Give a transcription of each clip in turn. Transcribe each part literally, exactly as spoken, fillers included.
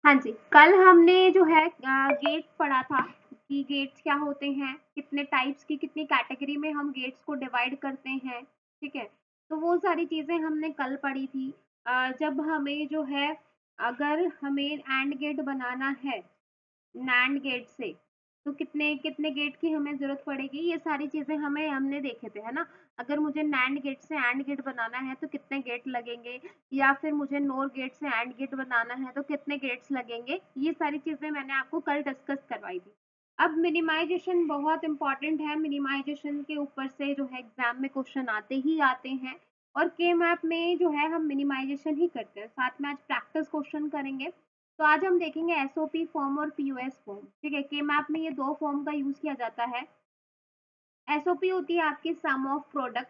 हाँ जी, कल हमने जो है अ, गेट्स पढ़ा था कि गेट्स क्या होते हैं, कितने टाइप्स की कितनी कैटेगरी में हम गेट्स को डिवाइड करते हैं, ठीक है? तो वो सारी चीज़ें हमने कल पढ़ी थी। अ, जब हमें जो है अगर हमें एंड गेट बनाना है नैंड गेट से, तो कितने कितने गेट की हमें ज़रूरत पड़ेगी, ये सारी चीज़ें हमें हमने देखे थे, है ना? अगर मुझे नैंड गेट से एंड गेट बनाना है तो कितने गेट लगेंगे, या फिर मुझे नोर गेट से एंड गेट बनाना है तो कितने गेट्स लगेंगे, ये सारी चीज़ें मैंने आपको कल डिस्कस करवाई थी। अब मिनिमाइज़ेशन बहुत इम्पोर्टेंट है, मिनिमाइज़ेशन के ऊपर से जो है एग्ज़ाम में क्वेश्चन आते ही आते हैं और के मैप में जो है हम मिनिमाइज़ेशन ही करते हैं। साथ में आज प्रैक्टिस क्वेश्चन करेंगे। तो आज हम देखेंगे एसओपी फॉर्म और पीओएस फॉर्म, ठीक है? के मैप में ये दो फॉर्म का यूज़ किया जाता है। एसओपी होती है आपकी सम ऑफ प्रोडक्ट,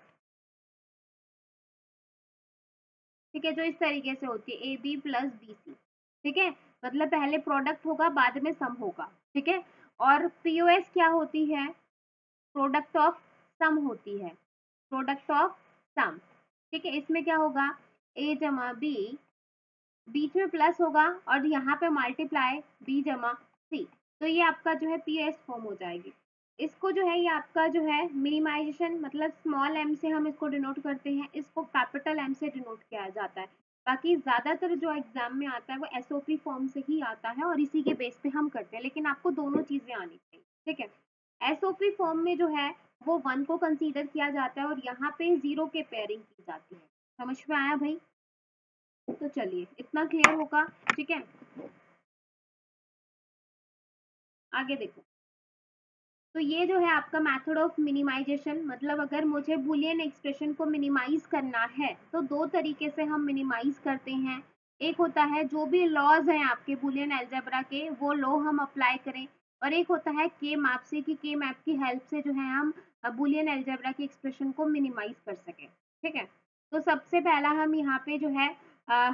ठीक है, जो इस तरीके से होती है A B plus B C, ठीक है? मतलब पहले प्रोडक्ट होगा, बाद में सम होगा, ठीक है? और पीओएस क्या होती है? प्रोडक्ट ऑफ सम होती है, प्रोडक्ट ऑफ सम, ठीक है? इसमें क्या होगा, ए जमा बी, बीच में प्लस होगा और यहाँ पे मल्टीप्लाई बी जमा सी, तो ये आपका जो है पीएस फॉर्म हो जाएगी। इसको जो है ये आपका जो है मिनिमाइजेशन, मतलब स्मॉल एम से हम इसको डिनोट करते हैं, इसको कैपिटल एम से डिनोट किया जाता है। बाकी ज्यादातर जो एग्जाम में आता है वो एसओपी फॉर्म से ही आता है और इसी के बेस पे हम करते हैं, लेकिन आपको दोनों चीजें आनी चाहिए, ठीक है? एसओपी फॉर्म में जो है वो वन को कंसीडर किया जाता है और यहाँ पे जीरो के पेयरिंग की जाती है। समझ में आया भाई? तो चलिए इतना क्लियर होगा, ठीक है? आगे देखो, तो ये जो है आपका मेथड ऑफ मिनिमाइजेशन, मतलब अगर मुझे बुलियन एक्सप्रेशन को मिनिमाइज करना है तो दो तरीके से हम मिनिमाइज करते हैं। एक होता है जो भी लॉज हैं आपके बुलियन अलजेब्रा के, वो लॉ हम अप्लाई करें, और एक होता है के मैप से, कि के मैप की हेल्प से जो है हम बुलियन अलजेब्रा की एक्सप्रेशन को मिनिमाइज कर सकें, ठीक है? तो सबसे पहला हम यहाँ पे जो है आ,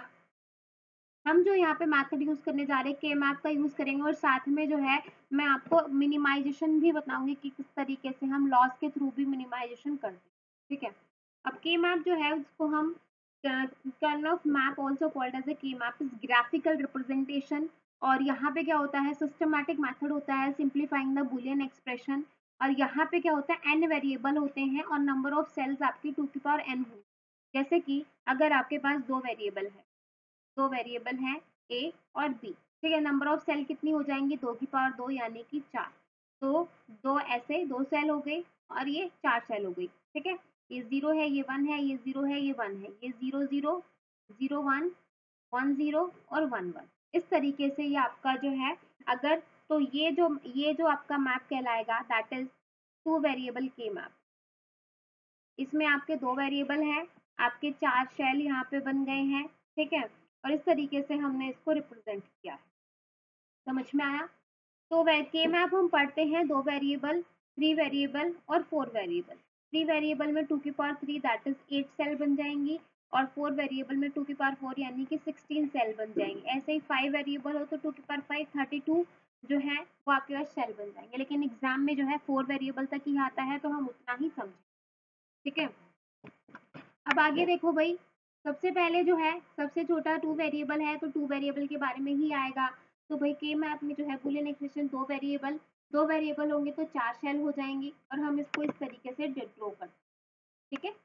हम जो यहाँ पे मेथड यूज करने जा रहे हैं के मैप का यूज करेंगे, और साथ में जो है मैं आपको मिनिमाइजेशन भी बताऊंगी कि किस तरीके से हम लॉस के थ्रू भी मिनिमाइजेशन करते हैं, ठीक है? अब के मैप जो है उसको हम Karnaugh map also called as a K map is graphical representation, और यहाँ पे क्या होता है सिस्टमैटिक मेथड होता है सिंप्लीफाइंग द बुलियन एक्सप्रेशन, और यहाँ पे क्या होता है एन वेरिएबल होते हैं और नंबर ऑफ सेल्स आपकी टू की पावर एन हो। जैसे कि अगर आपके पास दो वेरिएबल है, दो वेरिएबल हैं ए और बी, ठीक है? नंबर ऑफ सेल कितनी हो जाएंगी, दो की पावर दो यानी कि चार। तो दो ऐसे दो सेल हो गई और ये चार सेल हो गई, ठीक है? ये जीरो है, ये वन है, ये जीरो है, ये वन है, ये zero zero zero one one zero और वन वन, इस तरीके से ये आपका जो है अगर, तो ये जो ये जो आपका मैप कहलाएगा दैट इज टू वेरिएबल के मैप। इसमें आपके दो वेरिएबल हैं, आपके चार शेल यहाँ पे बन गए हैं, ठीक है? और इस तरीके से हमने इसको रिप्रेजेंट किया है। समझ में आया? तो के मैप हम पढ़ते हैं दो वेरिएबल, थ्री वेरिएबल और फोर वेरिएबल। थ्री वेरिएबल में टू की power three that is eight cell बन जाएंगी, और फोर वेरिएबल में टू की पावर फोर यानी कि सिक्सटीन सेल बन जाएंगे। ऐसे ही फाइव वेरिएबल हो तो टू की पावर फाइव थर्टी टू जो है वो आपके पास सेल बन जाएंगे, लेकिन एग्जाम में जो है फोर वेरिएबल तक ही आता है तो हम उतना ही समझें, ठीक है? अब आगे देखो भाई, सबसे पहले जो है सबसे छोटा टू वेरिएबल है तो टू वेरिएबल के बारे में ही आएगा। तो भाई के मैप में जो है बुलियन एक्सप्रेशन दो वेरिएबल, दो वेरिएबल होंगे तो चार सेल हो जाएंगी, और हम इसको इस तरीके से ड्रॉ करते हैं, ठीक है?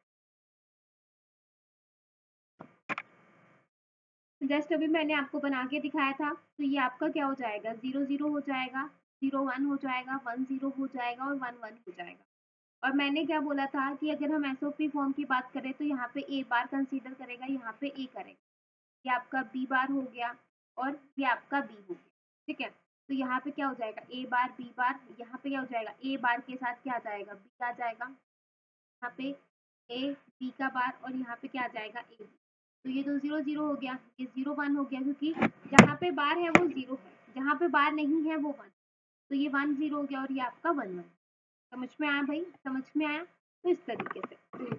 जस्ट अभी मैंने आपको बना के दिखाया था, तो ये आपका क्या हो जाएगा, जीरो जीरो हो जाएगा, जीरो वन हो जाएगा, वन जीरो हो जाएगा और वन वन हो जाएगा। और मैंने क्या बोला था कि अगर हम एसओपी फॉर्म की बात करें तो यहाँ पे ए बार कंसीडर करेगा, यहाँ पे ए करेगा, ये आपका बी बार हो गया और ये आपका बी हो गया, ठीक है? तो यहाँ पे क्या हो जाएगा, ए बार बी बार, यहाँ पे क्या हो जाएगा, ए बार के साथ क्या आ जाएगा, बी आ जाएगा, यहाँ पे ए बी का बार, और यहाँ पे क्या आ जाएगा, ए बी। तो ये तो जीरो जीरो हो गया, ये जीरो वन हो गया, क्योंकि जहाँ पे बार है वो जीरो है, जहाँ पे बार नहीं है वो वन, तो ये वन जीरो हो गया और ये आपका वन वन। समझ में आया भाई? समझ में आया? तो इस तरीके से,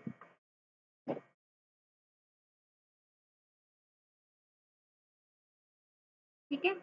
ठीक है?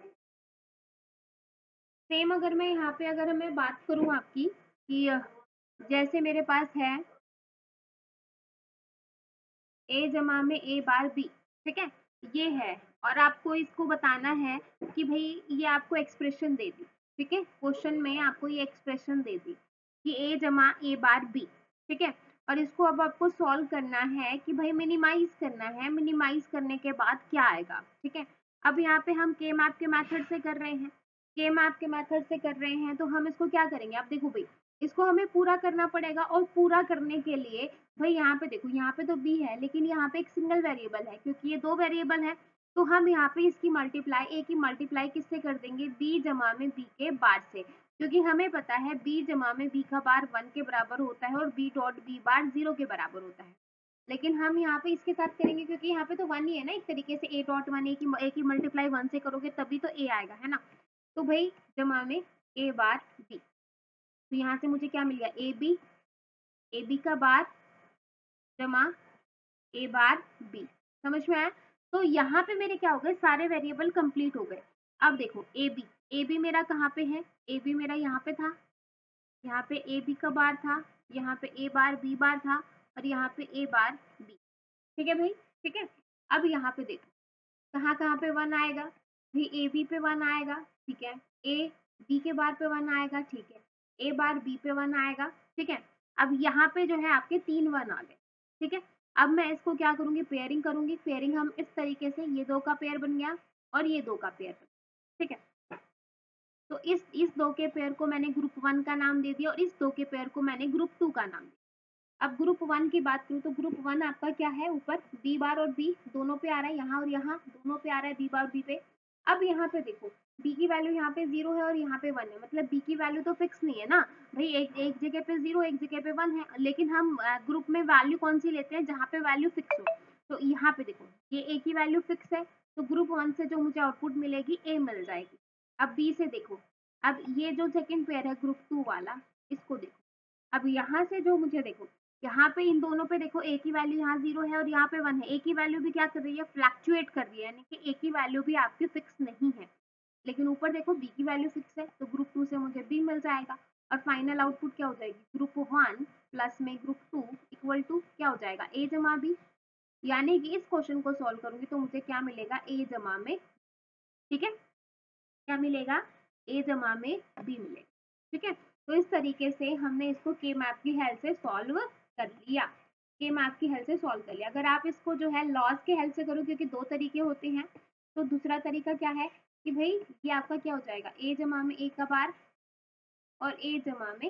सेम अगर मैं यहाँ पे अगर मैं बात करूँ आपकी कि जैसे मेरे पास है ए जमा में ए बार बी, ठीक है? ये है, और आपको इसको बताना है कि भाई ये आपको एक्सप्रेशन दे दी, ठीक है, क्वेश्चन में आपको ये एक्सप्रेशन दे दी कि a जमा ए बार b, ठीक है, और इसको अब आपको सॉल्व करना है कि भाई मिनिमाइज करना है, मिनिमाइज करने के बाद क्या आएगा, ठीक है। अब यहाँ पे हम के मैप के मेथड से कर रहे हैं, के मैप के मेथड से कर रहे हैं तो हम इसको क्या करेंगे, अब देखो भाई इसको हमें पूरा करना पड़ेगा, और पूरा करने के लिए भाई यहाँ पे देखो, यहाँ पे तो b है लेकिन यहाँ पे एक सिंगल वेरिएबल है, क्योंकि ये दो वेरिएबल है, तो हम यहाँ पे इसकी मल्टीप्लाई ए की मल्टीप्लाई किससे कर देंगे, b जमा में b के बार से, क्योंकि हमें पता है b जमा में b का बार वन के बराबर होता है और b dot b bar zero के बराबर होता है। लेकिन हम यहाँ पे इसके साथ करेंगे क्योंकि यहाँ पे तो वन ही है ना, एक तरीके से a डॉट वन, ए की ए की मल्टीप्लाई वन से करोगे तभी तो a आएगा, है ना। तो भाई जमा में a बार b, तो यहाँ से मुझे क्या मिल गया, ए बी, ए बी का बार जमा ए बार बी, समझ में आया। तो यहाँ पे मेरे क्या हो गए, सारे वेरिएबल कंप्लीट हो गए। अब देखो ए बी, ए बी मेरा कहाँ पे है, ए बी मेरा यहाँ पे था, यहाँ पे ए बी का बार था, यहाँ पे ए बार बी बार था, और यहाँ पे ए बार बी, ठीक है भाई, ठीक है। अब यहाँ पे देखो कहाँ कहाँ पे वन आएगा, भाई ए बी पे वन आएगा, ठीक है, ए बी के बार पे वन आएगा, ठीक है, ए बार बी पे वन आएगा, ठीक है। अब यहाँ पे जो है आपके तीन वन आ गए, ठीक है। अब मैं इसको क्या करूंगी, पेयरिंग करूंगी, पेयरिंग हम इस तरीके से, ये दो का पेयर बन गया और ये दो का पेयर बन गया, ठीक है। तो इस इस दो के पेयर को मैंने ग्रुप वन का नाम दे दिया और इस दो के पेयर को मैंने ग्रुप टू का नाम दिया। अब ग्रुप वन की बात करूँ तो ग्रुप वन आपका क्या है, ऊपर बी बार और बी दोनों पे आ रहा है, यहाँ और यहाँ दोनों पे आ रहा है बी बार बी पे। अब यहाँ पे देखो b की वैल्यू यहाँ पे जीरो है और यहाँ पे वन है, मतलब b की वैल्यू तो फिक्स नहीं है ना भाई, एक एक जगह पे जीरो एक जगह पे वन है, लेकिन हम ग्रुप में वैल्यू कौन सी लेते हैं, जहाँ पे वैल्यू फिक्स हो। तो यहाँ पे देखो ये a की वैल्यू फिक्स है, तो ग्रुप वन से जो मुझे आउटपुट मिलेगी a मिल जाएगी। अब b से देखो, अब ये जो सेकेंड पेयर है ग्रुप टू वाला, इसको देखो, अब यहाँ से जो मुझे देखो, यहाँ पे इन दोनों पे देखो a की वैल्यू यहाँ जीरो है और यहाँ पे वन है, a की वैल्यू भी क्या कर रही है, फ्लक्चुएट कर रही है, यानी कि a की वैल्यू भी आपकी फिक्स नहीं है। लेकिन ऊपर देखो b की वैल्यू फिक्स है, तो ग्रुप टू से मुझे b मिल जाएगा, और फाइनल आउटपुट क्या हो जाएगी, ग्रुप वन प्लस में ग्रुप टू इक्वल टू क्या हो जाएगा, a जमा b, यानी कि इस क्वेश्चन को सॉल्व करूंगी तो मुझे क्या मिलेगा, a जमा में, ठीक है, क्या मिलेगा, a जमा में b मिलेगा, ठीक है। तो इस तरीके से हमने इसको के मैप की हेल्प से सॉल्व कर लिया, के मैप की हेल्प से सॉल्व कर लिया। अगर आप इसको जो है लॉस के हेल्प से करो, क्योंकि दो तरीके होते हैं, तो दूसरा तरीका क्या है कि भाई ये आपका क्या हो जाएगा, a जमा में a का बार और a जमा में,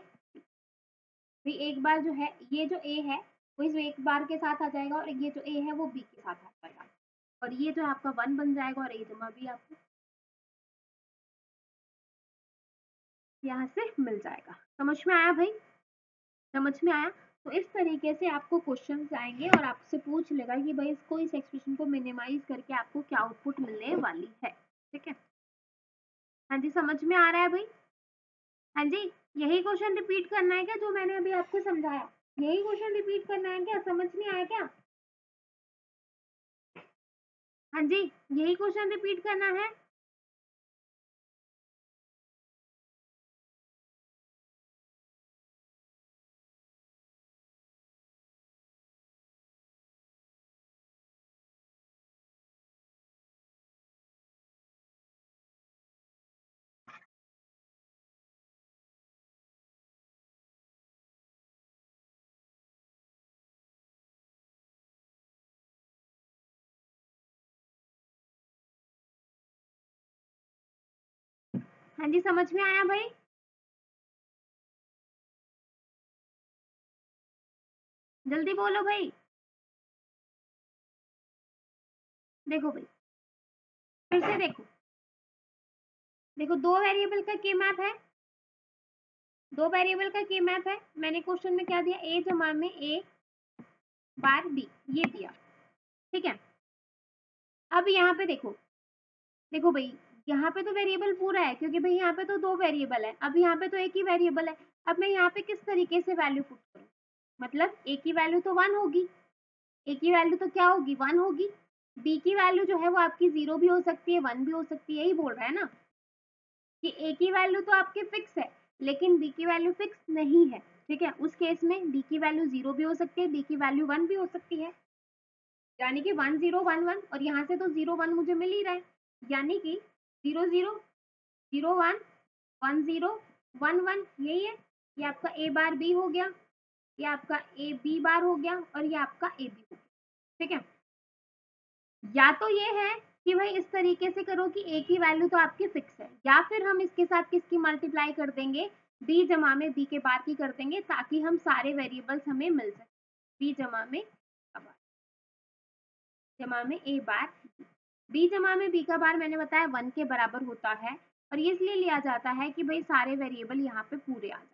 भाई एक बार जो है ये जो a है वो इस एक बार के साथ आ जाएगा और ये जो a है वो b के साथ आ जाएगा, और ये जो आपका वन बन जाएगा और a जमा b आपको यहाँ से मिल जाएगा। समझ में आया भाई, समझ में आया। तो इस तरीके से आपको क्वेश्चंस आएंगे और आपसे पूछ लेगा कि भाई इसको इस एक्सप्रेशन को मिनिमाइज करके आपको क्या आउटपुट मिलने वाली है, ठीक है। हाँ जी, समझ में आ रहा है भाई, हाँ जी, यही क्वेश्चन रिपीट करना है क्या जो मैंने अभी आपको समझाया, यही क्वेश्चन रिपीट करना है क्या, समझ नहीं आया क्या, हाँ जी, यही क्वेश्चन रिपीट करना है। हाँ जी, समझ में आया भाई, जल्दी बोलो भाई। देखो भाई फिर से देखो, देखो दो वेरिएबल का के मैप है, दो वेरिएबल का के मैप है, मैंने क्वेश्चन में क्या दिया, a जमा में a बार b ये दिया, ठीक है। अब यहाँ पे देखो, देखो भाई यहाँ पे तो वेरिएबल पूरा है, क्योंकि भाई यहाँ पे तो दो वेरिएबल है, अब यहाँ पे तो एक ही वेरिएबल है। अब मैं यहाँ पे किस तरीके से वैल्यू पुट करूँ, मतलब a की वैल्यू तो वन होगी, a की वैल्यू तो क्या होगी, वन होगी, b की वैल्यू जो है वो आपकी जीरो भी हो सकती है, वन भी हो सकती है, यही बोल रहा है ना कि a की वैल्यू तो आपकी फिक्स है लेकिन b की वैल्यू फिक्स नहीं है, ठीक है। उस केस में b की वैल्यू जीरो भी हो सकती है, b की वैल्यू वन भी हो सकती है, यानी कि वन जीरो वन वन, और यहाँ से तो जीरो वन मुझे मिल ही रहा है, यानी कि zero zero zero one one zero one one, यही है। ये आपका ए बार बी हो गया, ये आपका ए बी बार हो गया, और ये आपका ए बी हो गया। ठीक है, या तो ये है कि भाई इस तरीके से करो कि ए की वैल्यू तो आपकी फिक्स है, या फिर हम इसके साथ किसकी मल्टीप्लाई कर देंगे, बी जमा में बी के बार की कर देंगे, ताकि हम सारे वेरिएबल्स हमें मिल सके। बी जमा में जमा में ए बार, बी जमा में बी का बार मैंने बताया वन के बराबर होता है, और ये इसलिए लिया जाता है कि भाई सारे वेरिएबल यहाँ पे पूरे आ जाए,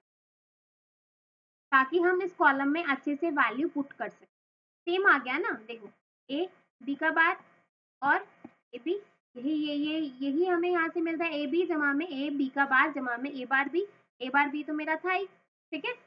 ताकि हम इस कॉलम में अच्छे से वैल्यू पुट कर सकें। सेम आ गया ना, देखो ए बी का बार और ए बी, यही ये ये यही हमें यहाँ से मिलता है, ए बी जमा में ए बी का बार जमा में ए बार बी, ए बार बी तो मेरा था ही। ठीक है,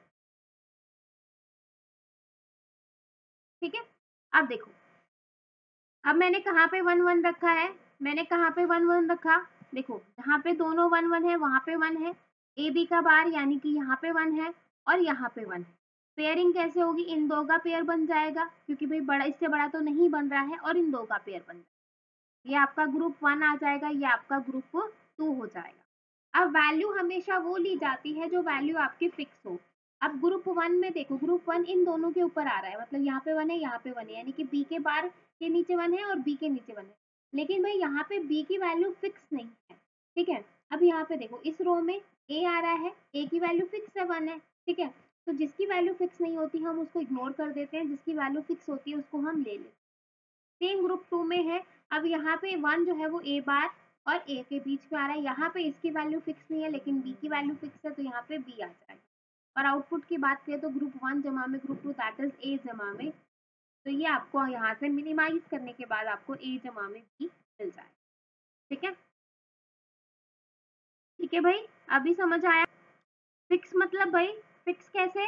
ठीक है, अब देखो, अब मैंने कहाँ पे वन वन रखा है, मैंने कहाँ पे वन वन रखा, देखो जहाँ पे दोनों वन वन है वहां पे वन है, ए बी का बार यानी कि यहाँ पे वन है और यहाँ पे वन है। पेयरिंग कैसे होगी, इन दो का पेयर बन जाएगा, क्योंकि भाई बड़ा इससे बड़ा तो नहीं बन रहा है, और इन दो का पेयर बन जाएगा, ये आपका ग्रुप वन आ जाएगा, ये आपका ग्रुप टू हो जाएगा। अब वैल्यू हमेशा वो ली जाती है जो वैल्यू आपकी फिक्स हो। अब ग्रुप वन में देखो, ग्रुप वन इन दोनों के ऊपर आ रहा है, मतलब यहाँ पे वन है यहाँ पे वन है, यानी कि बी के बार के नीचे वन है और बी के नीचे वन है, लेकिन भाई यहाँ पे बी की वैल्यू फिक्स नहीं है। ठीक है, अब यहाँ पे देखो इस रो में ए आ रहा है, ए की वैल्यू फिक्स है वन है। ठीक है, तो जिसकी वैल्यू फिक्स नहीं होती हम उसको इग्नोर कर देते हैं, जिसकी वैल्यू फिक्स होती है उसको हम ले लेते हैं। सेम ग्रुप टू में है, अब यहाँ पे वन जो है वो ए बार और ए के बीच में आ रहा है, यहाँ पे इसकी वैल्यू फिक्स नहीं है लेकिन बी की वैल्यू फिक्स है, तो यहाँ पे बी आ जाएगा। और आउटपुट की बात करें तो ग्रुप वन जमा में group two that is A जमा में, तो ये आपको यहाँ से मिनिमाइज करने के बाद आपको ए जमा में बी मिल जाएगा। ठीक है, ठीक है भाई, अभी समझ आया फिक्स मतलब भाई फिक्स कैसे,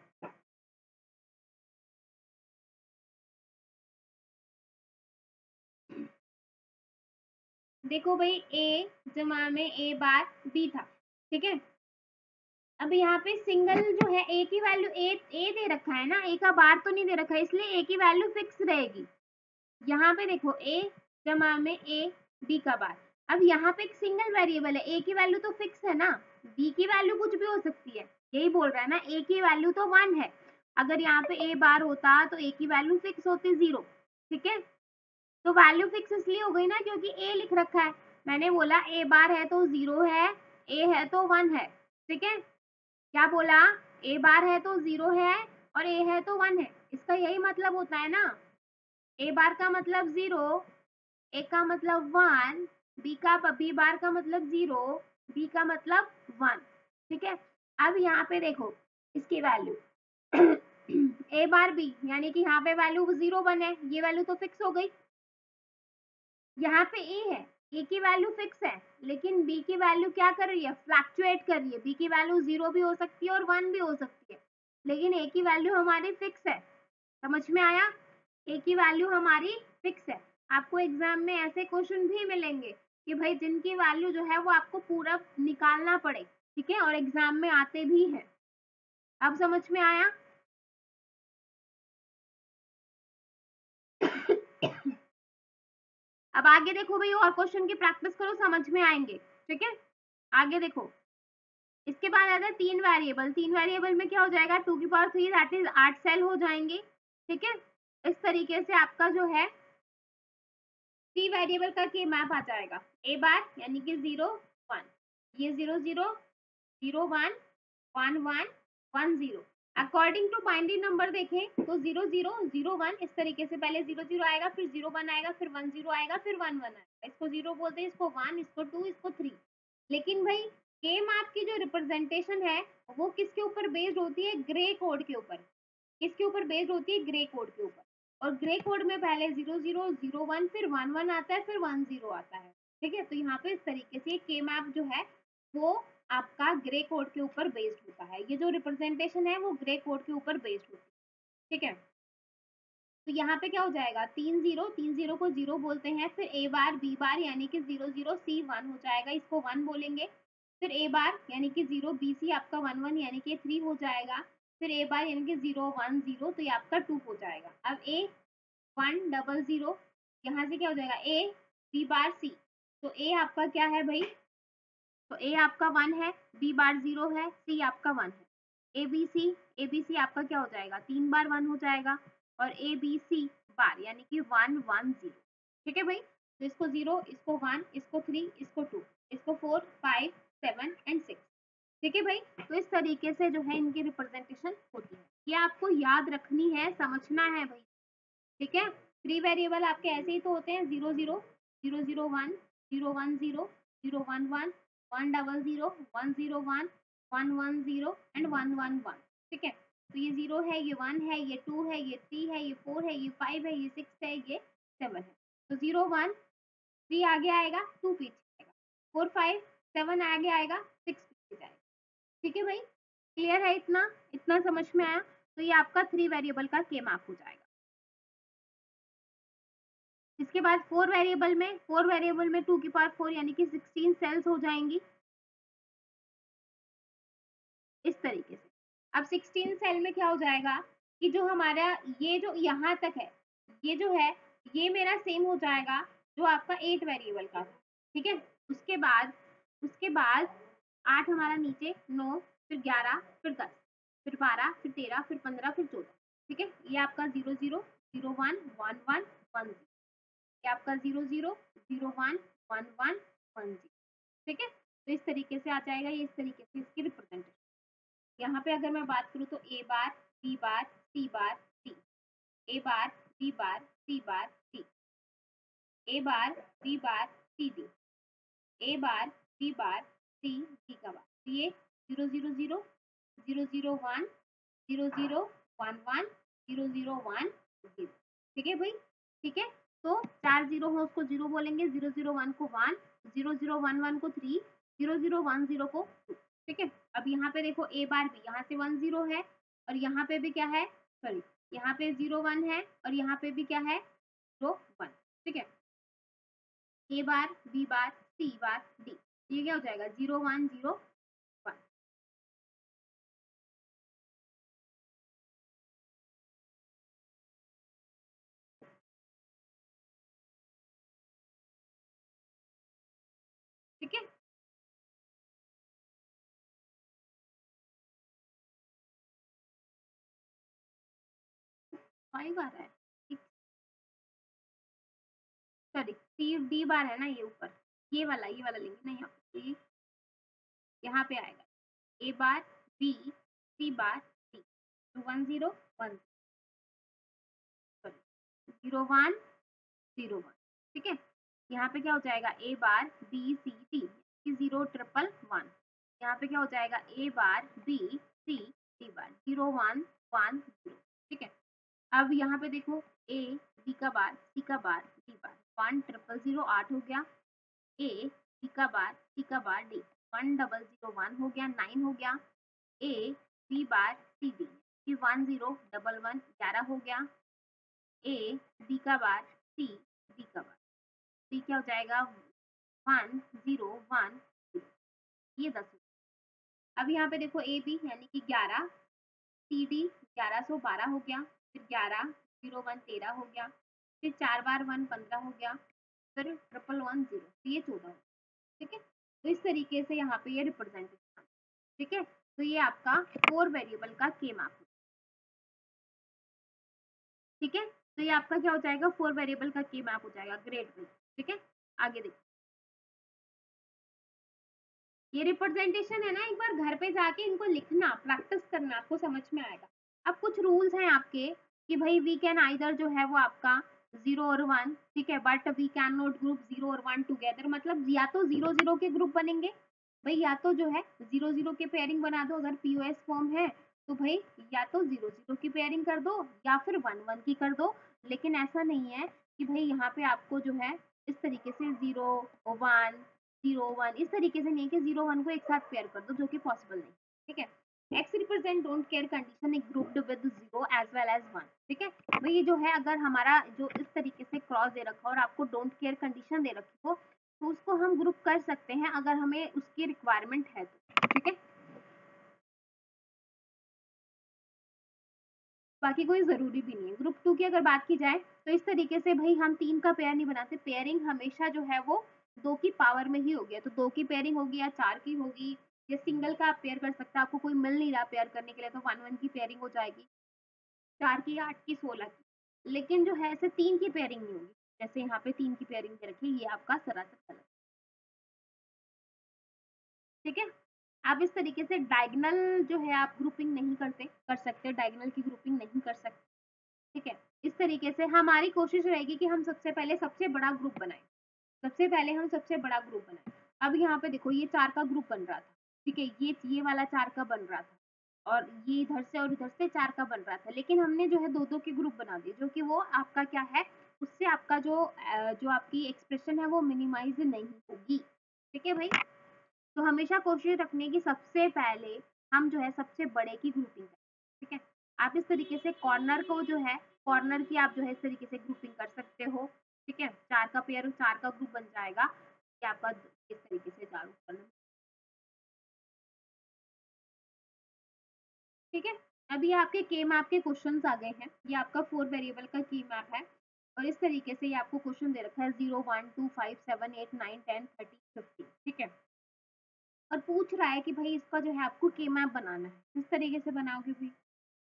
देखो भाई ए जमा में ए बार बी था। ठीक है, अब यहाँ पे सिंगल जो है ए की वैल्यू ए ए दे रखा है ना, ए का बार तो नहीं दे रखा है, इसलिए ए की वैल्यू फिक्स रहेगी। यहाँ पे देखो ए जमा में ए बी का बार, अब यहाँ पे एक सिंगल वेरिएबल है, ए की वैल्यू तो फिक्स है ना, बी की वैल्यू कुछ भी हो सकती है, यही बोल रहा है ना, ए की वैल्यू तो वन है, अगर यहाँ पे ए बार होता तो ए की वैल्यू फिक्स होती जीरो। ठीक है, तो वैल्यू फिक्स इसलिए हो गई ना क्योंकि ए लिख रखा है, मैंने बोला ए बार है तो जीरो है, ए है तो वन है। ठीक है, क्या बोला, ए बार है तो जीरो है और ए है तो वन है, इसका यही मतलब होता है ना, ए बार का मतलब जीरो, ए का मतलब वन, बी का बी बार का मतलब जीरो, बी का मतलब वन। ठीक है, अब यहाँ पे देखो इसकी वैल्यू ए बार बी यानी कि यहाँ पे वैल्यू जीरो वन है, ये वैल्यू तो फिक्स हो गई। यहाँ पे ए है, ए की वैल्यू फिक्स है, लेकिन बी की वैल्यू क्या कर रही है, फ्लक्चुएट कर रही है, बी की वैल्यू जीरो भी हो सकती है और वन भी हो सकती है, लेकिन ए की वैल्यू हमारी फिक्स है। समझ में आया, ए की वैल्यू हमारी फिक्स है। आपको एग्जाम में ऐसे क्वेश्चन भी मिलेंगे कि भाई जिनकी वैल्यू जो है वो आपको पूरा निकालना पड़े। ठीक है, और एग्जाम में आते भी हैं। अब समझ में आया अब आगे देखो भाई, और क्वेश्चन की प्रैक्टिस करो, समझ में आएंगे। ठीक है, आगे देखो, इसके बाद आता है तीन वेरिएबल, तीन वेरिएबल में क्या हो जाएगा, टू की पावर थ्री दैट इज आठ सेल हो जाएंगे। ठीक है, इस तरीके से आपका जो है थ्री वेरिएबल का के मैप आ जाएगा, ए बार यानी कि जीरो वन, ये zero zero zero one one one one zero. According to binary number देखें तो जीरो जीरो जीरो वन, इस तरीके से पहले जीरो जीरो आएगा, फिर जीरो वन आएगा, फिर वन जीरो आएगा, फिर वन वन आएगा, इसको जीरो बोलते हैं, इसको वन, इसको टू, इसको थ्री। लेकिन भाई के मैप की जो रिप्रेजेंटेशन है वो किसके ऊपर बेस्ड होती है, ग्रे कोड के ऊपर। किसके ऊपर बेस्ड होती है, ग्रे कोड के ऊपर, और ग्रे कोड में पहले जीरो जीरो जीरो वन फिर वन वन आता है, फिर वन जीरो आता है। ठीक है, तो यहाँ पे इस तरीके से के मैप जो है वो आपका ग्रे कोड के ऊपर बेस्ड होता है, ये जो रिप्रेजेंटेशन है वो ग्रे कोड के ऊपर बेस्ड होती है। ठीक है, तो यहाँ पे क्या हो जाएगा, तीन जीरो, तीन जीरो को जीरो बोलते हैं, फिर ए बार बी बार यानी कि जीरो जीरो सी वन हो जाएगा, इसको वन बोलेंगे, फिर ए बार यानी कि जीरो बी सी आपका वन वन यानी कि थ्री हो जाएगा, फिर ए बार यानी कि जीरो वन जीरो, तो ये आपका टू हो जाएगा। अब ए वन डबल जीरो, यहाँ से क्या हो जाएगा ए बी बार सी, तो ए आपका क्या है भाई, तो ए आपका वन है, बी बार जीरो है, सी आपका वन है। A B C, A B C आपका क्या हो जाएगा, तीन बार वन हो जाएगा, और ए बी सी बार यानी कि वन वन जीरो। ठीक है भाई, तो इसको जीरो, इसको वन, इसको थ्री, इसको टू, इसको four, five, seven and six. ठीक है भाई, तो इस तरीके से जो है इनकी रिप्रेजेंटेशन होती है। ये आपको याद रखनी है, समझना है भाई। ठीक है, थ्री वेरिएबल आपके ऐसे ही तो होते हैं, zero zero, zero zero one, zero one zero, zero one one, one double zero, one zero one, one one zero and one one one. ठीक है, तो ये जीरो है, ये वन है, ये टू है, ये थ्री है, ये फोर है, ये फाइव है, ये सिक्स है, ये सेवन है। तो जीरो वन, थ्री आगे आएगा, टू पीछे आएगा, फोर फाइव सेवन आगे आएगा, सिक्स पीछे जाएगा। ठीक है भाई, क्लियर है, इतना इतना समझ में आया? तो ये आपका थ्री वेरिएबल का के मार्क हो जाएगा। इसके बाद फोर वेरिएबल में, फोर वेरिएबल में टू की पावर फोर यानी कि सिक्सटीन सेल्स हो जाएंगी इस तरीके से। अब सिक्सटीन सेल में क्या हो जाएगा कि जो हमारा ये जो यहाँ तक है, ये जो है ये मेरा सेम हो जाएगा जो आपका एट वेरिएबल का था। ठीक है, उसके बाद उसके बाद आठ हमारा नीचे, नौ, फिर ग्यारह, फिर दस, फिर बारह, फिर तेरह, फिर पंद्रह, फिर चौदह। ठीक है, ये आपका zero zero, zero one, one one, one zero, ये आपका zero zero, zero one, one one, one zero. ठीक है, तो इस तरीके से आ जाएगा, ये इस तरीके से इसकी रिप्रेजेंटेशन। यहाँ पे अगर मैं बात करूँ तो A bar, B bar, C bar, D, A bar, B bar, C bar, D, A bar, B bar, C D, A bar, B bar, C D का बार, ये zero zero zero, zero zero one, zero zero one one, zero zero one zero. ठीक है भाई, ठीक है, तो चार zero हो उसको जीरो बोलेंगे, जीरो जीरो वन को one, zero zero one one को three, zero zero one zero को टू। ठीक है, अब यहाँ पे देखो ए बार भी, यहाँ से वन जीरो है और यहाँ पे भी क्या है, सॉरी यहाँ पे जीरो वन है और यहाँ पे भी क्या है, जीरो वन। ठीक है, ए bar, B bar, C bar, D, ये क्या हो जाएगा, जीरो वन जीरो वन। ठीक है, फाइव आ रहा है, सॉरी सी डी बार है ना ये ऊपर, ये वाला ये वाला लेंगे ना, यहाँ पे ये यहाँ पे आएगा A bar, B, C bar, D, तो one zero one, sorry zero one zero one. ठीक है, यहाँ पे क्या हो जाएगा, A bar, B, C, D, zero triple one. यहाँ पे क्या हो जाएगा, A bar, B, C, D bar, zero one one zero. ठीक है, अब यहाँ पे देखो ए, बी का बार, सी का bar, D bar, one triple zero आठ हो गया, ए, बी का बार, सी का bar, D, one double zero one हो गया, नाइन हो गया, A, B bar, C, D, फिर वन जीरो डबल वन ग्यारह हो गया, ए, बी का बार, सी, डी का बार, डी क्या हो जाएगा, वन जीरो वन जीरो, ये दस। अब यहाँ पे देखो ए बी यानी कि ग्यारह, सी डी ग्यारह सौ बारह हो गया, फिर ग्यारह, जीरो वन तेरह हो गया, फिर चार बार वन पंद्रह हो गया, फिर ट्रिपल वन जीरो, ये चौदह। ठीक है, तो इस तरीके से यहाँ पे ये रिप्रेजेंटेशन। ठीक है, तो ये आपका फोर वेरिएबल का के मार्क। ठीक है, तो ये आपका क्या हो जाएगा, फोर वेरिएबल का के मैप हो जाएगा, ग्रेट भाई। ठीक है, आगे देखो, ये रिप्रेजेंटेशन है ना, एक बार घर पे जाके इनको लिखना, प्रैक्टिस करना, आपको समझ में आएगा। अब कुछ रूल्स हैं आपके कि भाई वी कैन आइदर जो है वो आपका जीरो और वन, ठीक है, but we can not group zero और वन टुगेदर, मतलब या तो जीरो जीरो के ग्रुप बनेंगे भाई, या तो जो है जीरो जीरो के पेयरिंग बना दो अगर पीओएस फॉर्म है तो भाई, या तो जीरो जीरो की पेयरिंग कर दो या फिर वन वन की कर दो। लेकिन ऐसा नहीं है कि भाई यहाँ पे आपको जो है इस तरीके से जीरो वन जीरो वन इस तरीके से नहीं कि जीरो वन को एक साथ पेयर कर दो, जो कि पॉसिबल नहीं। ठीक है, X represent don't care condition एक grouped with zero as well as one. ठीक है, भाई ये जो है अगर हमारा जो इस तरीके से क्रॉस दे रखा हो और आपको डोंट केयर कंडीशन दे रखी हो तो उसको हम ग्रुप कर सकते हैं अगर हमें उसकी रिक्वायरमेंट है तो। ठीक है, बाकी कोई ज़रूरी भी नहीं है। ग्रुप टू की अगर बात की जाए तो इस तरीके से भाई हम तीन का पेयर नहीं बनाते, पेयरिंग हमेशा जो है वो दो की पावर में ही होगी, तो दो की पेयरिंग होगी या चार की होगी या सिंगल का आप पेयर कर सकते हैं, आपको कोई मिल नहीं रहा पेयर करने के लिए तो वन वन की पेयरिंग हो जाएगी, चार की, आठ की, सोलह की। लेकिन जो है ऐसे तीन की पेयरिंग नहीं होगी, जैसे यहाँ पे तीन की पेयरिंग दे रखी है, ये आपका सरासर गलत। ठीक है, आप इस तरीके से डायगोनल जो है आप ग्रुपिंग नहीं करते कर सकते, डायगोनल की ग्रुपिंग नहीं कर सकते। ठीक है, इस तरीके से हमारी कोशिश रहेगी कि हम सबसे पहले सबसे बड़ा ग्रुप बनाएं, सबसे पहले हम सबसे बड़ा ग्रुप बनाएं। अब यहाँ पे देखो ये चार का ग्रुप बन रहा था, ठीक है, ये ये वाला चार का बन रहा था और ये इधर से और इधर से चार का बन रहा था, लेकिन हमने जो है दो दो के ग्रुप बना दिए, जो कि वो आपका क्या है, उससे आपका जो जो आपकी एक्सप्रेशन है वो मिनिमाइज नहीं होगी। ठीक है भाई, तो हमेशा कोशिश रखनी है कि सबसे पहले हम जो है सबसे बड़े की ग्रुपिंग करें। ठीक है, आप इस तरीके से कॉर्नर को जो है कॉर्नर की आप जो है इस तरीके से ग्रुपिंग कर सकते हो। ठीक है, चार का पेयर चार का ग्रुप बन जाएगा, कि आपका इस तरीके से चारों कॉर्नर। ठीक है, अभी आपके के मैप के क्वेश्चंस आ गए हैं, ये आपका फोर वेरिएबल का की मैप है और इस तरीके से ये आपको क्वेश्चन दे रखा है zero one two five seven eight nine ten thirty fifty. ठीक है, और पूछ रहा है कि भाई इसका जो है आपको के मैप बनाना है, किस तरीके से बनाओगे भी,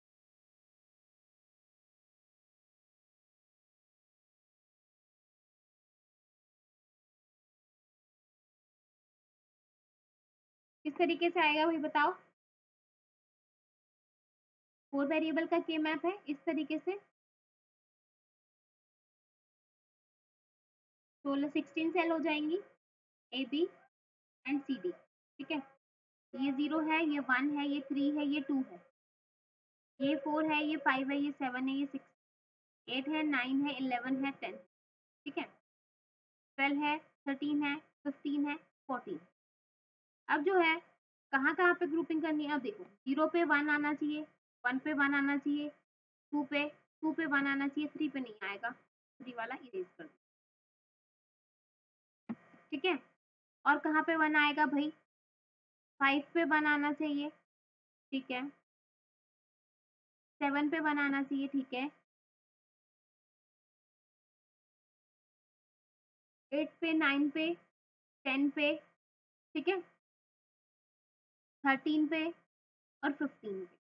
किस तरीके से आएगा भाई बताओ। फोर वेरिएबल का के मैप है इस तरीके से, सोलह सिक्सटीन सेल हो जाएंगी, A B and C D. ठीक है, ये जीरो है, ये वन है, ये थ्री है, ये टू है, ये फोर है, ये फाइव है, ये सेवन है, ये सिक्स, एट है, नाइन है, इलेवन है, टेन। ठीक है, ट्वेल्व है, थर्टीन है, फिफ्टीन है, फोर्टीन। अब जो है कहाँ कहाँ पे ग्रुपिंग करनी है, अब देखो जीरो पे वन आना चाहिए, वन पे वन आना चाहिए, टू पे टू पे वन आना चाहिए, थ्री पे नहीं आएगा, थ्री वाला इरेज कर दो। ठीक है, और कहाँ पे वन आएगा भाई, फाइव पे वन आना चाहिए। ठीक है, सेवन पे वन आना चाहिए। ठीक है, एट पे, नाइन पे, टेन पे। ठीक है, थर्टीन पे और फिफ्टीन पे।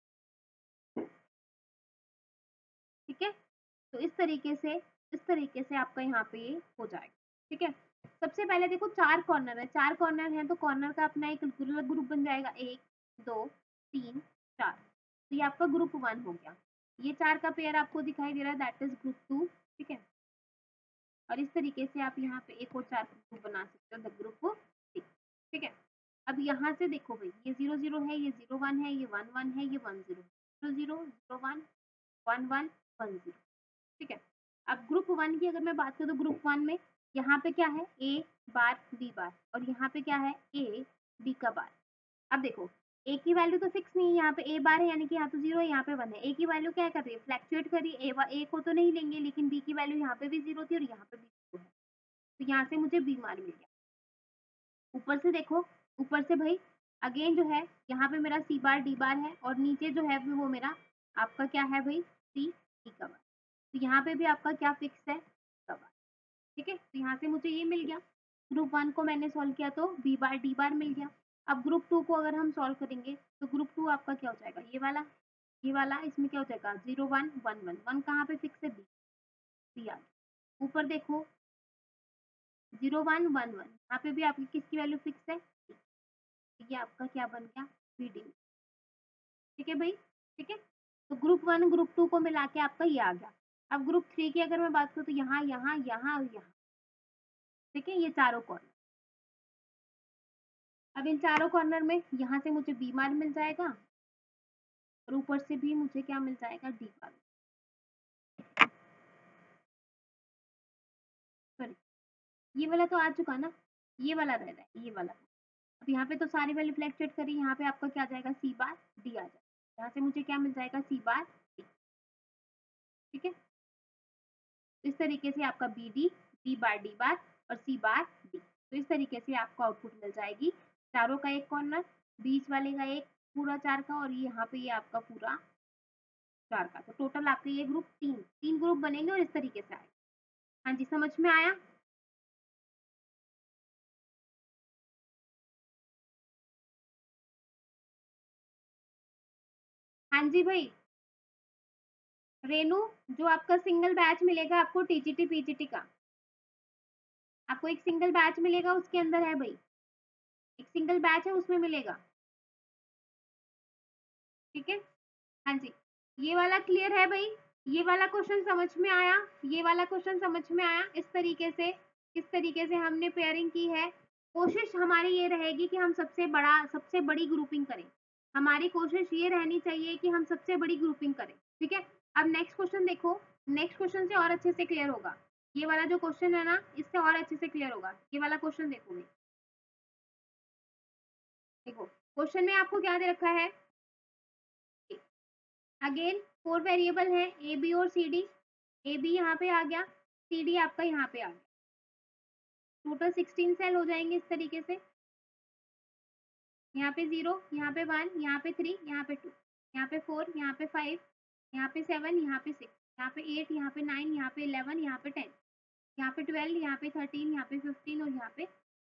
ठीक है, तो इस तरीके से इस तरीके से आपका यहाँ पे ये हो जाएगा। ठीक है, सबसे पहले देखो चार कॉर्नर है, चार कॉर्नर है तो कॉर्नर का अपना एक अलग ग्रुप बन जाएगा, एक दो तीन चार, तो ये आपका ग्रुप वन हो गया। ये चार का पेयर आपको दिखाई दे रहा है, दैट इज ग्रुप टू। ठीक है, और इस तरीके से आप यहाँ पे एक और चार ग्रुप बना सकते हो, द ग्रुप सिक्स। ठीक है, अब यहाँ से देखो भाई ये जीरो जीरो है, ये जीरो वन है, ये वन वन है, ये one zero zero zero zero one one one one zero. ठीक है, अब ग्रुप वन की अगर मैं बात करूँ तो ग्रुप वन में यहाँ पे क्या है, ए बार बी बार, और यहाँ पे क्या है, ए बी का बार। अब देखो ए की वैल्यू तो फिक्स नहीं है, यहाँ पे ए बार है यानी कि यहाँ तो जीरो है, यहाँ पे वन है, ए की वैल्यू क्या कर रही है, फ्लैक्चुएट कर रही है, ए, ए को तो नहीं लेंगे, लेकिन बी की वैल्यू यहाँ पे भी जीरो थी और यहाँ पे भी जीरो है, तो यहाँ से मुझे बी मार मिल गया। ऊपर से देखो, ऊपर से भाई अगेन जो है यहाँ पे मेरा सी बार डी बार है और नीचे जो है वो मेरा आपका क्या है भाई, सी डी का बार, तो यहाँ पे भी आपका क्या फिक्स है, का बार। ठीक है, तो यहाँ से मुझे ये मिल गया, ग्रुप वन को मैंने सॉल्व किया तो बी बार डी बार मिल गया। अब ग्रुप टू को अगर हम सॉल्व करेंगे तो ग्रुप टू आपका क्या हो जाएगा, ये वाला, ये वाला, इसमें क्या हो जाएगा, zero one one one, one कहाँ पे फिक्स है, बी, बी आ गया। ऊपर देखो जीरो वन वन वन, यहाँ पे भी आपकी किसकी वैल्यू फिक्स है, ये आपका क्या बन गया, बी डी। ठीक है भाई, ठीक है, तो ग्रुप वन ग्रुप टू को मिला के आपका ये आ गया। अब ग्रुप थ्री की अगर मैं बात करूँ तो यहाँ यहाँ यहाँ और यहाँ। ठीक है, ये चारों कॉर्नर, अब इन चारों कॉर्नर में यहाँ से मुझे बी मार मिल जाएगा और ऊपर से भी मुझे क्या मिल जाएगा, डी मार। सॉरी, ये वाला तो आ चुका ना, ये वाला रह रहा है, ये वाला। अब यहाँ पे तो सारी वैल्यू फ्लैक्चुएट करी, यहाँ पे आपका क्या आ जाएगा, सी बार डी आ जाएगा, यहाँ से मुझे क्या मिल जाएगा, सी बार डी। ठीक है, इस तरीके से आपका B D, B bar D bar और सी बार डी, तो इस तरीके से आपको आउटपुट मिल जाएगी। चारों का एक कॉर्नर, बीच वाले का एक पूरा चार का, और यहाँ पे ये आपका पूरा चार का, तो टोटल आपके ये ग्रुप तीन तीन ग्रुप बनेंगे और इस तरीके से आएगा। हाँ जी, समझ में आया? हाँ जी भाई। रेनू, जो आपका सिंगल बैच मिलेगा आपको टीजीटी पीजीटी का, आपको एक सिंगल बैच मिलेगा, उसके अंदर है भाई, एक सिंगल बैच है उसमें मिलेगा। ठीक है, हाँ जी, ये वाला क्लियर है भाई? ये वाला क्वेश्चन समझ में आया? ये वाला क्वेश्चन समझ में आया? इस तरीके से, किस तरीके से हमने पेयरिंग की है। कोशिश हमारी ये रहेगी कि हम सबसे बड़ा सबसे बड़ी ग्रुपिंग करें। हमारी कोशिश ये रहनी चाहिए कि हम सबसे बड़ी ग्रुपिंग करें। ठीक है, अब नेक्स्ट क्वेश्चन देखो, नेक्स्ट क्वेश्चन से और अच्छे से क्लियर होगा। ये वाला जो क्वेश्चन है ना, इससे और अच्छे से क्लियर होगा। ये वाला क्वेश्चन देखो भाई, देखो क्वेश्चन में आपको क्या दे रखा है। अगेन फोर वेरिएबल है, ए बी और सी डी। ए बी यहाँ पे आ गया, सी डी आपका यहाँ पे आ गया। टोटल सिक्सटीन सेल हो जाएंगे इस तरीके से। यहाँ पे जीरो, यहाँ पे वन, यहाँ पे थ्री, यहाँ पे टू, यहाँ पे फोर, यहाँ पे फाइव, यहाँ पे सेवन, यहाँ पे सिक्स, यहाँ पे एट, यहाँ पे नाइन, यहाँ पे इलेवन, यहाँ पे टेन, यहाँ पे ट्वेल्व, यहाँ पे थर्टीन, यहाँ पे फिफ्टीन और यहाँ पे।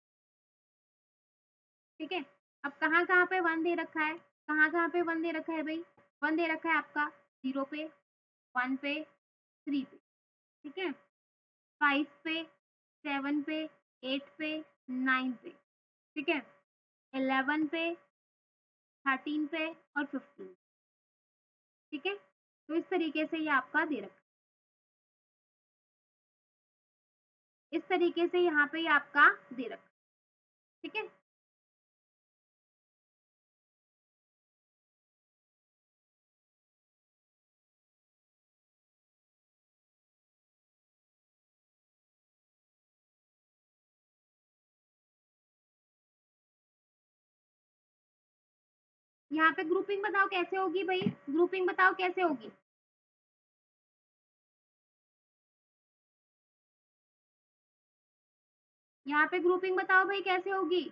ठीक है, अब कहाँ कहाँ पे वन दे रखा है, कहाँ कहाँ पे वन दे रखा है भाई? वन दे रखा है आपका जीरो पे, वन पे, थ्री पे, ठीक है, फाइव पे, सेवन पे, एट पे, नाइन पे, ठीक है, इलेवन पे, थर्टीन पे और फिफ्टीन। ठीक है, तो इस तरीके से ये आपका दे रखा है, इस तरीके से यहाँ पे ये आपका दे रखा है। ठीक है, यहाँ पे ग्रुपिंग बताओ कैसे होगी भाई? ग्रुपिंग बताओ कैसे होगी? यहाँ पे ग्रुपिंग बताओ भाई कैसे होगी?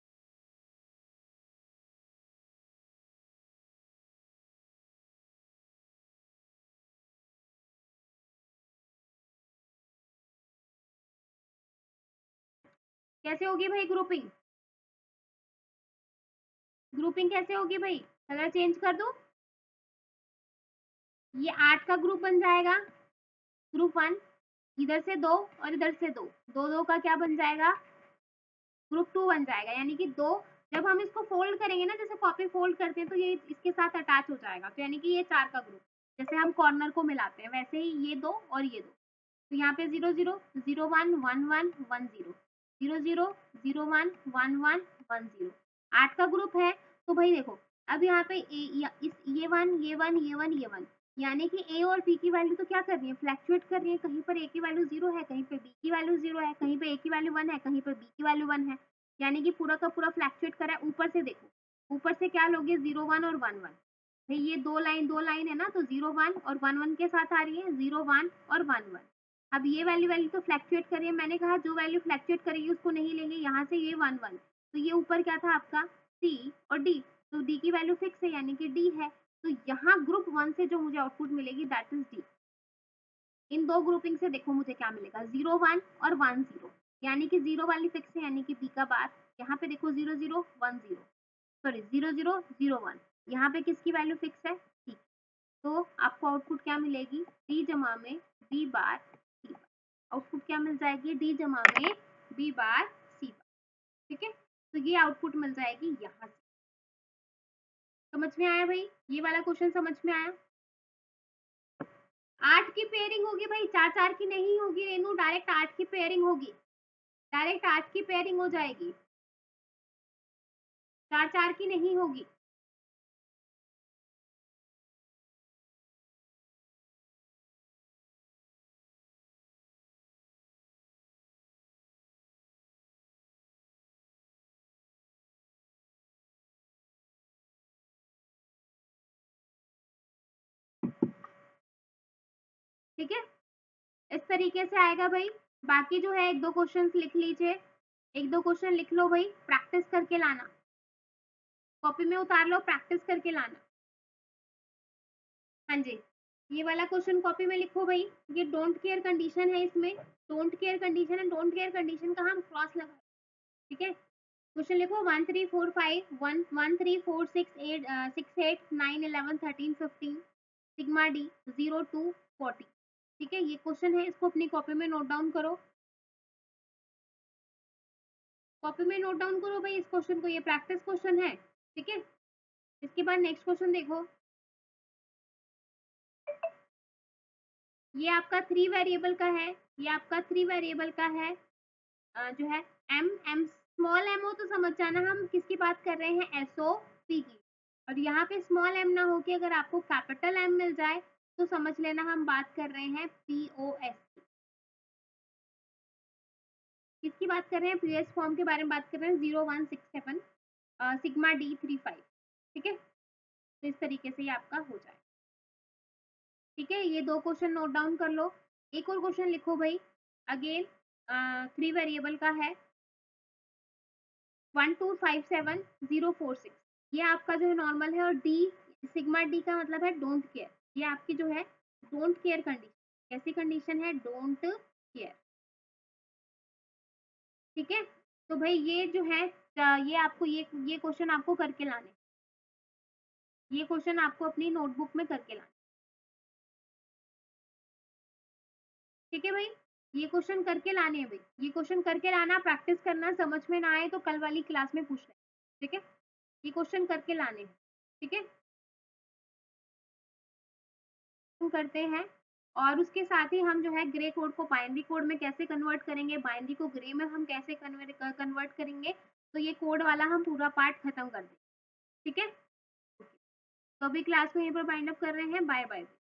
कैसे होगी भाई ग्रुपिंग? ग्रुपिंग कैसे होगी भाई? कलर चेंज कर दूं? ये आठ का ग्रुप बन जाएगा, ग्रुप वन। इधर से दो और इधर से दो, दो दो का क्या बन जाएगा? ग्रुप टू बन जाएगा। यानी कि दो, जब हम इसको फोल्ड करेंगे ना, जैसे कॉपी फोल्ड करते हैं, तो ये इसके साथ अटैच हो जाएगा, तो यानी कि ये चार का ग्रुप। जैसे हम कॉर्नर को मिलाते हैं वैसे ही ये दो और ये दो। तो यहाँ पे zero zero, zero one, one one, one zero, zero zero, zero one, one one, one zero. आठ का ग्रुप है। तो भाई देखो, अब यहाँ पे ए, या, इस ये वन, ये वन, ये वन, ये वन, यानी कि ए और बी की वैल्यू तो क्या कर रही है? फ्लैक्चुएट कर रही है। कहीं पर ए की वैल्यू जीरो है, कहीं पे बी की वैल्यू जीरो है, कहीं पे ए की वैल्यू वन है, कहीं पे बी की वैल्यू वन है। यानी कि पूरा का पूरा फ्लैक्चुएट करा है। ऊपर से देखो, ऊपर से क्या लोगे? जीरो वन और वन वन। भाई ये दो लाइन दो लाइन है ना, तो जीरो वन और वन वन के साथ आ रही है, जीरो वन और वन वन। अब ये वाली वैल्यू तो फ्लैक्चुएट करिए, मैंने कहा जो वैल्यू फ्लैक्चुएट करेगी उसको नहीं लेंगे। यहाँ से ये वन वन, तो ये ऊपर क्या था आपका? सी और डी, तो डी की वैल्यू फिक्स है यानी कि डी है। तो यहाँ ग्रुप वन से जो मुझे आउटपुट मिलेगी दैट इज डी। इन दो ग्रुपिंग से देखो मुझे क्या मिलेगा, जीरो वन और वन जीरो, यानी कि जीरो वाली फिक्स है यानी कि बी का बार। यहाँ पे देखो zero zero, one zero, sorry zero zero, zero one, यहाँ पे किसकी वैल्यू फिक्स है? सी। तो आपको आउटपुट क्या मिलेगी? डी जमा में बी बार सी बार। आउटपुट क्या मिल जाएगी? डी जमा में बी बार सी बार। ठीक है, तो ये आउटपुट मिल जाएगी यहाँ से। समझ में आया भाई? ये वाला क्वेश्चन समझ में आया? आठ की पेयरिंग होगी भाई, चार चार की नहीं होगी रेनू, डायरेक्ट आठ की पेयरिंग होगी, डायरेक्ट आठ की पेयरिंग हो जाएगी, चार चार की नहीं होगी। ठीक है, इस तरीके से आएगा भाई। बाकी जो है एक दो क्वेश्चंस लिख लीजिए, एक दो क्वेश्चन लिख लो भाई, प्रैक्टिस करके लाना, कॉपी में उतार लो, प्रैक्टिस करके लाना। हाँ जी, ये वाला क्वेश्चन कॉपी में लिखो भाई, ये डोंट केयर कंडीशन है, इसमें डोंट केयर कंडीशन है, डोंट केयर कंडीशन का हम क्रॉस लगा, ठीक है। क्वेश्चन लिखो one three four five one one three four six eight six eight nine eleven thirteen fifteen sigma D zero two forty, ठीक है। ये क्वेश्चन है, इसको अपनी कॉपी में नोट डाउन करो, कॉपी में नोट डाउन करो भाई इस क्वेश्चन को, ये प्रैक्टिस क्वेश्चन है, ठीक है। इसके बाद नेक्स्ट क्वेश्चन देखो, ये आपका थ्री वेरिएबल का है, ये आपका थ्री वेरिएबल का है, अ, जो है एम एम स्मॉल एम हो तो समझ जाना हम किसकी बात कर रहे हैं, एस ओ पी की। और यहाँ पे स्मॉल एम ना हो कि अगर आपको कैपिटल एम मिल जाए तो समझ लेना हम बात कर रहे हैं पी ओ एस की। किसकी बात कर रहे हैं, पीएस फॉर्म के बारे में बात कर रहे हैं, zero one six seven sigma D three five, ठीक है। तो इस तरीके से ये आपका हो जाए, ठीक है। ये दो क्वेश्चन नोट डाउन कर लो। एक और क्वेश्चन लिखो भाई, अगेन थ्री वेरिएबल का है, one two five seven zero four six, ये आपका जो है नॉर्मल है, और डी सिग्मा डी का मतलब है डोंट केयर, ये आपकी जो है डोंट केयर कंडीशन, कैसी कंडीशन है, डोंट केयर, ठीक है। तो भाई ये जो है अ, ये आपको ये ये क्वेश्चन आपको करके लाने, ये क्वेश्चन आपको अपनी नोटबुक में करके लाना, ठीक है भाई। ये क्वेश्चन करके लाने हैं भाई, ये क्वेश्चन करके लाना, प्रैक्टिस करना, समझ में ना आए तो कल वाली क्लास में पूछ लें, ठीक है। ये क्वेश्चन करके लाने हैं, ठीक है, करते हैं। और उसके साथ ही हम जो है ग्रे कोड को बाइनरी कोड में कैसे कन्वर्ट करेंगे, बाइनरी को ग्रे में हम कैसे कन्वर्ट कन्वर्ट करेंगे, तो ये कोड वाला हम पूरा पार्ट खत्म कर देंगे, ठीक है। तो अभी क्लास को यहीं पर बाइंड अप कर रहे हैं, बाय बाय।